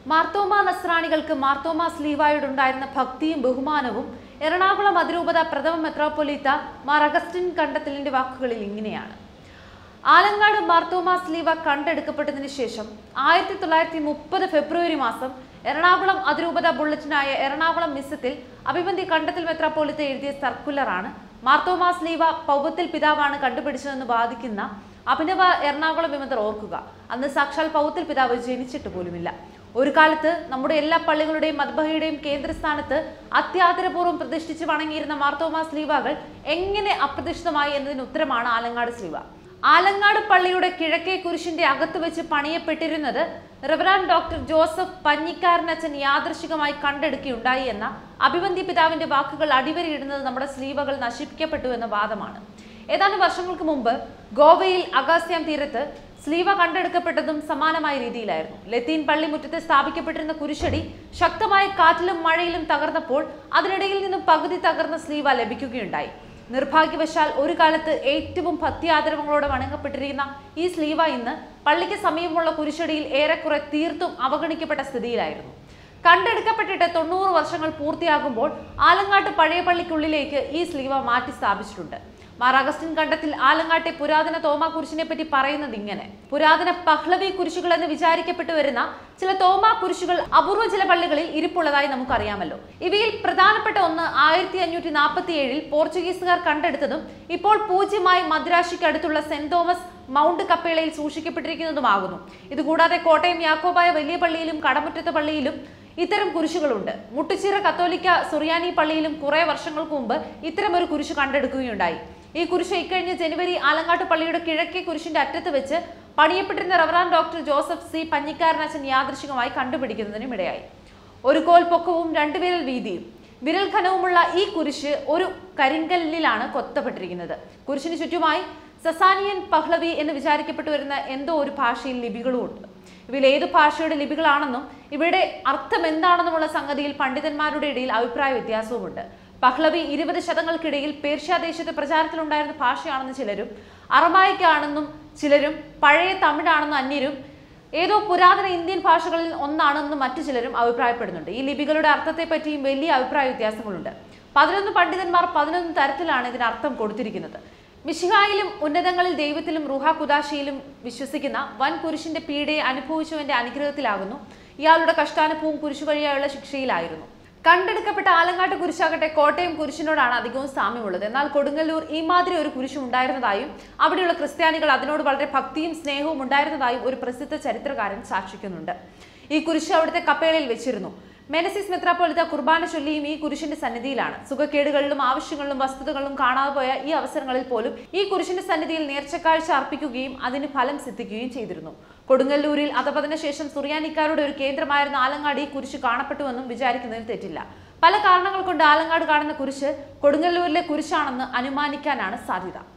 മാർത്തോമാ നസ്രാണികൾക്ക് മാർത്തോമാ സ്ലീവായോടുണ്ടായിരുന്ന ഭക്തിയും ബഹുമാനവും എറണാകുളം അതിരൂപത പ്രഥമ മെത്രോപൊലീത്ത മാർ അഗസ്റ്റിൻ കണ്ടത്തിലിന്റെ വാക്കുകളിൽ ഇങ്ങനെയാണ്. ആലങ്ങാട് മാർത്തോമാ സ്ലീവ കണ്ടെടുക്കപ്പെട്ടതിന് ശേഷം 1930 ഫെബ്രുവരി മാസം എറണാകുളം അതിരൂപത ബുള്ളറ്റിനായ എറണാകുളം മിസ്സത്തിൽ അഭിവന്തി കണ്ടത്തിൽ മെത്രോപൊലീത്ത എഴുതിയ സർക്കുലറാണ് മാർത്തോമാ സ്ലീവ പൗവത്തിൽ പിതാവാണ് കണ്ടുപിടിച്ചതെന്ന് വാദിക്കുന്ന അഭിനവ എറണാകുളം വിമതർ ഓർക്കുക. അന്ന് സാക്ഷാൽ പൗവത്തിൽ പിതാവ് ജനിച്ചിട്ട് പോലുമില്ല. ഒരു കാലത്ത് നമ്മുടെ എല്ലാ പള്ളികളുടെയും മദ്ബഹയുടെയും കേന്ദ്രസ്ഥാനത്ത് അത്യാദരപൂർവ്വം പ്രതിഷ്ഠിച്ച് വണങ്ങിയിരുന്ന മാർത്തോമാ സ്ലീവകൾ എങ്ങനെ അപ്രതിഷ്ഠിതമായി എന്നതിന് ഉത്തരമാണ് ആലങ്ങാട് സ്ലീവ. ആലങ്ങാട് പള്ളിയുടെ കിഴക്കേ കുരിശിന്റെ അകത്ത് വെച്ച് പണിയപ്പെട്ടിരുന്നത് റെവറൻഡ് ഡോക്ടർ ജോസഫ് പഞ്ഞിക്കാരനച്ചൻ യാദൃശികമായി കണ്ടെടുക്കുകയുണ്ടായി എന്ന അഭിവന്തി പിതാവിന്റെ വാക്കുകൾ അടിവരയിടുന്നത് നമ്മുടെ സ്ലീവകൾ നശിപ്പിക്കപ്പെട്ടു എന്ന വാദമാണ്. ഏതാനും വർഷങ്ങൾക്ക് മുമ്പ് ഗോവയിൽ അഗാസ്ത്യാം തീരത്ത് സ്ലീവ കണ്ടെടുക്കപ്പെട്ടതും സമാനമായ രീതിയിലായിരുന്നു. ലത്തീൻ പള്ളി മുറ്റത്ത് സ്ഥാപിക്കപ്പെട്ടിരുന്ന കുരിശടി ശക്തമായ കാറ്റിലും മഴയിലും തകർന്നപ്പോൾ അതിനിടയിൽ നിന്നും പകുതി തകർന്ന സ്ലീവ ലഭിക്കുകയുണ്ടായി. നിർഭാഗ്യവശാൽ ഒരു കാലത്ത് ഏറ്റവും ഭക്തിയാദരവങ്ങളോടെ വണങ്ങപ്പെട്ടിരിക്കുന്ന ഈ സ്ലീവ ഇന്ന് പള്ളിക്ക് സമീപമുള്ള കുരിശടിയിൽ ഏറെക്കുറെ തീർത്തും അവഗണിക്കപ്പെട്ട സ്ഥിതിയിലായിരുന്നു. കണ്ടെടുക്കപ്പെട്ടിട്ട് 90 വർഷങ്ങൾ പൂർത്തിയാകുമ്പോൾ ആലങ്ങാട്ട് പഴയ പള്ളിക്കുള്ളിലേക്ക് ഈ സ്ലീവ മാറ്റി സ്ഥാപിച്ചിട്ടുണ്ട്. മാർ അഗസ്റ്റിൻ കണ്ടത്തിൽ ആലങ്ങാട്ടെ പുരാതന തോമാ കുരിശിനെ പറ്റി പറയുന്നത് ഇങ്ങനെ: പുരാതന പഹ്ലവി കുരിശുകൾ എന്ന് വിചാരിക്കപ്പെട്ടു വരുന്ന ചില തോമാ കുരിശുകൾ അപൂർവ ചില പള്ളികളിൽ ഇരിപ്പുള്ളതായി നമുക്കറിയാമല്ലോ. ഇവയിൽ പ്രധാനപ്പെട്ട ഒന്ന് 1547 പോർച്ചുഗീസുകാർ കണ്ടെടുത്തതും ഇപ്പോൾ പൂജ്യമായി മദ്രാശിക്ക് അടുത്തുള്ള സെന്റ് തോമസ് മൗണ്ട് കപ്പേളയിൽ സൂക്ഷിക്കപ്പെട്ടിരിക്കുന്നതുമാകുന്നു. ഇതുകൂടാതെ കോട്ടയം യാക്കോബായ വലിയ പള്ളിയിലും കടമുറ്റത്തെ പള്ളിയിലും ഇത്തരം കുരിശുകളുണ്ട്. മുട്ടുച്ചിറ കത്തോലിക്ക സുറിയാനി പള്ളിയിലും കുറെ വർഷങ്ങൾക്ക് മുമ്പ് ഇത്തരമൊരു കുരിശ് കണ്ടെടുക്കുകയുണ്ടായി. ഈ കുരിശ് ഇക്കഴിഞ്ഞ ജനുവരി ആലങ്ങാട്ട് പള്ളിയുടെ കിഴക്കേ കുരിശിന്റെ അറ്റത്ത് വെച്ച് പണിയപ്പെട്ടിരുന്ന റവറാൻ ഡോക്ടർ ജോസഫ് സി പഞ്ഞിക്കാരനച്ചൻ യാദൃശികമായി കണ്ടുപിടിക്കുന്നതിനും ഇടയായി. ഒരു കോൽ പൊക്കവും 2 വിരൽ വീതിയും വിരൽ ഘനവുമുള്ള ഈ കുരിശ് ഒരു കരിങ്കല്ലിലാണ് കൊത്തപ്പെട്ടിരിക്കുന്നത്. കുരിശിന് ചുറ്റുമായി സസാനിയൻ പഹ്ലവി എന്ന് വിചാരിക്കപ്പെട്ടു വരുന്ന എന്തോ ഒരു ഭാഷയിൽ ലിപികളും ഉണ്ട്. ഇവയിൽ ഏതു ഭാഷയുടെ ലിപികളാണെന്നും ഇവയുടെ അർത്ഥം എന്താണെന്നുമുള്ള സംഗതിയിൽ പണ്ഡിതന്മാരുടെ ഇടയിൽ അഭിപ്രായ വ്യത്യാസവുമുണ്ട്. പഹ്ലവി 20 ശതങ്ങൾക്കിടയിൽ പേർഷ്യ ദേശത്ത് പ്രചാരത്തിലുണ്ടായിരുന്ന ഭാഷയാണെന്ന് ചിലരും, അറമായിക്കാണെന്നും ചിലരും, പഴയ തമിഴാണെന്നും അന്യരും, ഏതോ പുരാതന ഇന്ത്യൻ ഭാഷകളിൽ ഒന്നാണെന്നും മറ്റു ചിലരും അഭിപ്രായപ്പെടുന്നുണ്ട്. ഈ ലിപികളുടെ അർത്ഥത്തെ പറ്റിയും വലിയ അഭിപ്രായ വ്യത്യാസങ്ങളുണ്ട്. 11 പണ്ഡിതന്മാർ 11 തരത്തിലാണ് ഇതിന് അർത്ഥം കൊടുത്തിരിക്കുന്നത്. മിശിഹായിലും ഉന്നതങ്ങളിൽ ദൈവത്തിലും റൂഹാ കുദാശയിലും വിശ്വസിക്കുന്ന വൻ കുരിശിന്റെ പീഡയെ അനുഭവിച്ചവന്റെ അനുഗ്രഹത്തിലാകുന്നു. ഇയാളുടെ കഷ്ടാനുഭവം കുരിശു വഴിയായുള്ള ശിക്ഷയിലായിരുന്നു. കണ്ടെടുക്കപ്പെട്ട ആലങ്ങാട്ട് കുരിശാകട്ടെ കോട്ടയം കുരിശിനോടാണ് അധികവും സാമ്യമുള്ളത്. എന്നാൽ കൊടുങ്ങല്ലൂർ ഈ മാതിരി ഒരു കുരിശും ഉണ്ടായിരുന്നതായും അവിടെയുള്ള ക്രിസ്ത്യാനികൾ അതിനോട് വളരെ ഭക്തിയും സ്നേഹവും ഉണ്ടായിരുന്നതായും ഒരു പ്രസിദ്ധ ചരിത്രകാരൻ സാക്ഷിക്കുന്നുണ്ട്. ഈ കുരിശ് അവിടുത്തെ കപ്പേളയിൽ വെച്ചിരുന്നു. മെനസിസ് മെത്രാപ്പൊലീത്ത കുർബാന ചൊല്ലിയും ഈ കുരിശിന്റെ സന്നിധിയിലാണ്. സുഖക്കേടുകളിലും ആവശ്യങ്ങളിലും വസ്തുതകളിലും കാണാതെ പോയ ഈ അവസരങ്ങളിൽ പോലും ഈ കുരിശിന്റെ സന്നിധിയിൽ നേർച്ചക്കാഴ്ച അർപ്പിക്കുകയും അതിന് ഫലം സിദ്ധിക്കുകയും ചെയ്തിരുന്നു. കൊടുങ്ങല്ലൂരിൽ അധപതന ശേഷം സുറിയാനിക്കാരുടെ ഒരു കേന്ദ്രമായിരുന്ന ആലങ്ങാട് ഈ കുരിശ് കാണപ്പെട്ടുവെന്നും വിചാരിക്കുന്നതിൽ തെറ്റില്ല. പല കാരണങ്ങൾ കൊണ്ട് ആലങ്ങാട് കാണുന്ന കുരിശ് കൊടുങ്ങല്ലൂരിലെ കുരിശാണെന്ന് അനുമാനിക്കാനാണ് സാധ്യത.